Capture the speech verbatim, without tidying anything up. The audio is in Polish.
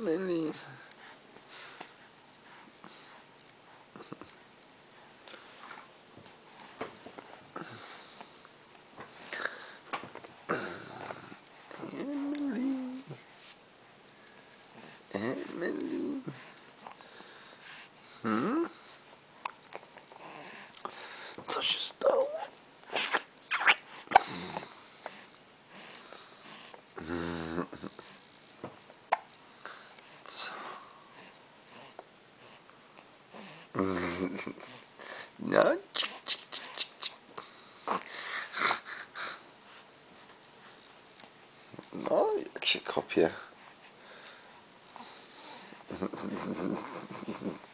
Emily. Emily. Emily. Hmm? Co się stało? Co? No, cik, cik, cik, cik. No, jak się kopie.